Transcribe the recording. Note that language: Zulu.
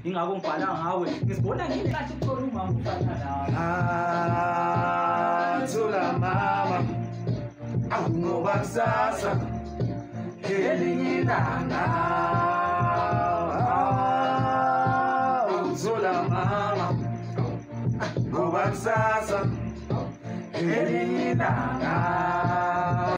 ingako ngibhala ngawe ngisibona ngilahle ukuthola umama ufana nawe Thula mama ngoba kusasa elinye ilanga Thula mama ngoba kusasa elinye ilanga